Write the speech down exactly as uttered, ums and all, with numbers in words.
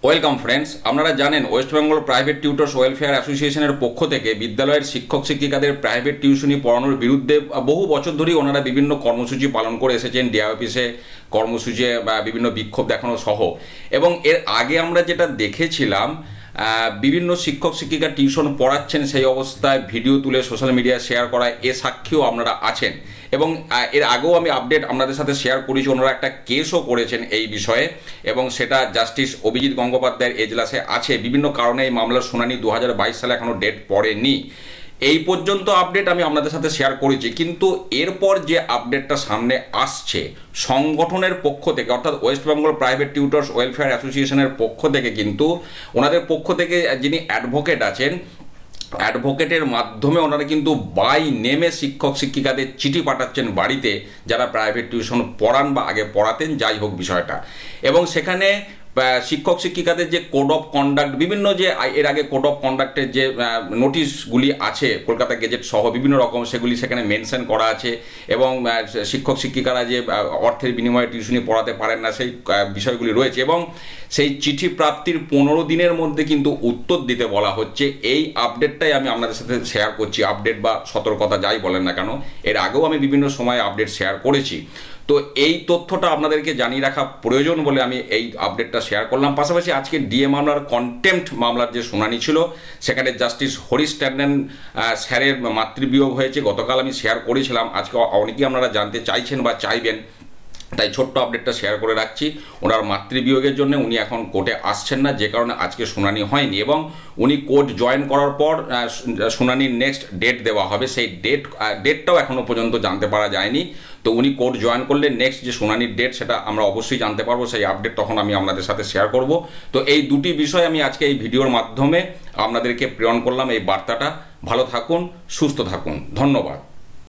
Welcome friends, আপনারা জানেন West Bengal private tutors welfare অ্যাসোসিয়েশনের পক্ষ থেকে বিদ্যালয়ের শিক্ষক শিক্ষিকাদের প্রাইভেট টিউশনি পড়ানোর বিরুদ্ধে বহু বছর ধরেই ওনারা বিভিন্ন কর্মসূচি পালন করে এসেছেন। ডিআই অফিসে কর্মসূচি বা বিভিন্ন বিক্ষোভ দেখানো সহ। এবং এর আগে আমরা যেটা দেখেছিলাম, বিভিন্ন শিক্ষক শিক্ষিকা টিউশন পড়াচ্ছেন, সেই অবস্থায় ভিডিও তুলে সোশ্যাল মিডিয়ায় শেয়ার করা, এ সাক্ষীও আপনারা আছেন। এবং এর আগেও আমি আপডেট আপনাদের সাথে শেয়ার করেছি, ওনারা একটা কেসও করেছেন এই বিষয়ে, এবং সেটা জাস্টিস অভিজিৎ গঙ্গোপাধ্যায়ের এজলাসে আছে। বিভিন্ন কারণে এই মামলার শুনানি দু হাজার বাইশ সালে এখনও ডেট পড়েনি। এই পর্যন্ত আপডেট আমি আপনাদের সাথে শেয়ার করেছি, কিন্তু এরপর যে আপডেটটা সামনে আসছে সংগঠনের পক্ষ থেকে, অর্থাৎ West Bengal private tutors welfare অ্যাসোসিয়েশনের পক্ষ থেকে, কিন্তু ওনাদের পক্ষ থেকে যিনি অ্যাডভোকেট আছেন, অ্যাডভোকেটের মাধ্যমে ওনারা কিন্তু বাই নেমে শিক্ষক শিক্ষিকাদের চিঠি পাঠাচ্ছেন বাড়িতে, যারা প্রাইভেট টিউশন পড়ান বা আগে পড়াতেন, যাই হোক বিষয়টা। এবং সেখানে শিক্ষক শিক্ষিকাদের যে কোড অফ কন্ডাক্ট, বিভিন্ন যে এর আগে কোড অফ কন্ডাক্টের যে নোটিশগুলি আছে কলকাতা গেজেট সহ বিভিন্ন রকম, সেগুলি সেখানে মেনশন করা আছে। এবং শিক্ষক শিক্ষিকারা যে অর্থের বিনিময়ে টিউশনি পড়াতে পারেন না, সেই বিষয়গুলি রয়েছে। এবং সেই চিঠি প্রাপ্তির পনেরো দিনের মধ্যে কিন্তু উত্তর দিতে বলা হচ্ছে। এই আপডেটটাই আমি আপনাদের সাথে শেয়ার করছি, আপডেট বা সতর্কতা যাই বলেন না কেন। এর আগেও আমি বিভিন্ন সময় আপডেট শেয়ার করেছি। তো এই তথ্যটা আপনাদেরকে জানিয়ে রাখা প্রয়োজন বলে আমি এই আপডেটটা শেয়ার করলাম। পাশাপাশি আজকে ডিএ মামলার কন্টেম্পট মামলার যে শুনানি ছিল, সেখানে জাস্টিস হরিশ ট্যান্ডন স্যারের মাতৃবিয়োগ হয়েছে। গতকাল আমি শেয়ার করেছিলাম, আজকে অনেকেই আপনারা জানতে চাইছেন বা চাইবেন, তাই ছোট্ট আপডেটটা শেয়ার করে রাখছি। ওনার মাতৃবিয়োগের জন্য উনি এখন কোর্টে আসছেন না, যে কারণে আজকে শুনানি হয়নি। এবং উনি কোর্ট জয়েন করার পর শুনানির নেক্সট ডেট দেওয়া হবে, সেই ডেট ডেটটাও এখনও পর্যন্ত জানতে পারা যায়নি। তো উনি কোর্ট জয়েন করলে নেক্সট যে শুনানির ডেট, সেটা আমরা অবশ্যই জানতে পারবো। সেই আপডেট তখন আমি আপনাদের সাথে শেয়ার করব। তো এই দুটি বিষয় আমি আজকে এই ভিডিওর মাধ্যমে আপনাদেরকে প্রেরণ করলাম, এই বার্তাটা। ভালো থাকুন, সুস্থ থাকুন, ধন্যবাদ।